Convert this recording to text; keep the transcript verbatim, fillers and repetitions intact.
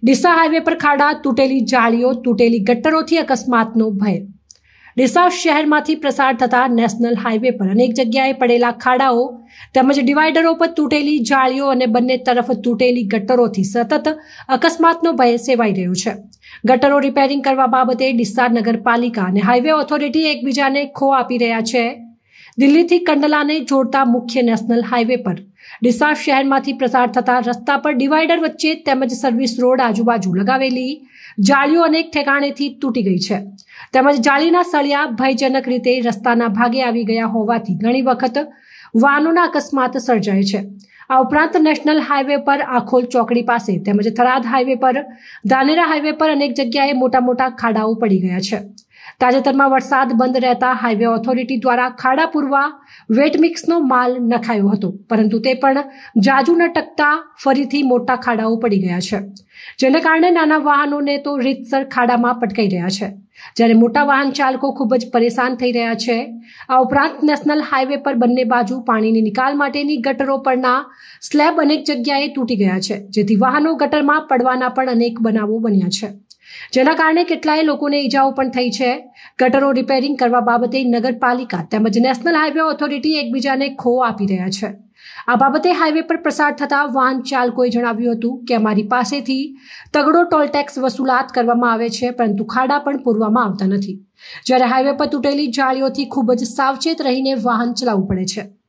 Deesa highway પર ખાડા, તૂટેલી જાળીઓ, તૂટેલી ગટરોથી અકસ્માતનો ભય। ડીસા શહેરમાંથી પ્રસાર થતા નેશનલ હાઈવે પર અનેક જગ્યાએ પડેલા ખાડાઓ તેમજ ડિવાઈડરો પર તૂટેલી જાળીઓ અને બંને તરફ તૂટેલી ગટરોથી સતત અકસ્માતનો ભય સેવાઈ રહ્યો છે। ગટરો રિપેરિંગ કરવા બાબતે ડીસા નગરપાલિકા અને હાઈવે ઓથોરિટી એકબીજાને ખો આપી રહ્યા છે। દિલ્હીથી કંડલાને જોડતા મુખ્ય નેશનલ હાઈવે પર ડીસા શહેરમાંથી પ્રસાર થતા રસ્તા પર ડિવાઈડર વચ્ચે તેમજ સર્વિસ રોડ આજુબાજુ લગાવેલી જાળીઓ અનેક ઠેકાણેથી તૂટી ગઈ છે તેમજ જાળીના સળિયા ભયજનક રીતે રસ્તાના ભાગે આવી ગયા હોવાથી ઘણી વખત વાહનોના અકસ્માત સર્જાય છે। આ ઉપરાંત નેશનલ હાઈવે પર આખોલ ચોકડી પાસે તેમજ થરાદ હાઈવે પર ધાનેરા હાઈવે પર અનેક જગ્યાએ મોટા મોટા ખાડાઓ પડી ગયા છે। તાજેતરમાં વરસાદ બંધ રહેતા હાઈવે ઓથોરિટી દ્વારા ખાડા પૂરવા વેટ મિક્સનો માલ નખાયો હતો, પરંતુ તે પણ જાજુ ન ટકતા ફરીથી મોટા ખાડાઓ પડી ગયા છે, જેને કારણે નાના વાહનોને તો રીતસર ખાડામાં પટકાઈ રહ્યા છે, જ્યારે મોટા વાહન ચાલકો ખૂબ જ પરેશાન થઈ રહ્યા છે। આ ઉપરાંત નેશનલ હાઈવે પર બંને બાજુ પાણીની નિકાલ માટેની ગટરો પરના સ્લેબ અનેક જગ્યાએ તૂટી ગયા છે, જેથી વાહનો ગટરમાં પડવાના પણ અનેક બનાવો બન્યા છે, જેના કારણે કેટલાય લોકોને ઈજાઓ પણ થઈ છે। ગટરો રિપેરિંગ કરવા બાબતે નગરપાલિકા તેમજ નેશનલ હાઈવે ઓથોરિટી એકબીજાને ખો આપી રહ્યા છે। આ બાબતે હાઈવે પર પ્રસાર થતા વાહન ચાલકોએ જણાવ્યું હતું કે અમારી પાસેથી તગડો ટોલ ટેક્સ વસૂલાત કરવામાં આવે છે, પરંતુ ખાડા પણ પૂરવામાં આવતા નથી, જ્યારે હાઈવે પર તૂટેલી જાળીઓથી ખૂબ જ સાવચેત રહીને વાહન ચલાવવું પડે છે।